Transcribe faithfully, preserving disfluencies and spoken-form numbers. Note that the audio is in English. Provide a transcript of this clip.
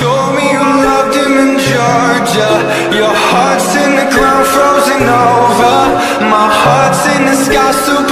told me you loved him in Georgia. Your heart's in the ground, frozen over. My heart's in the sky, so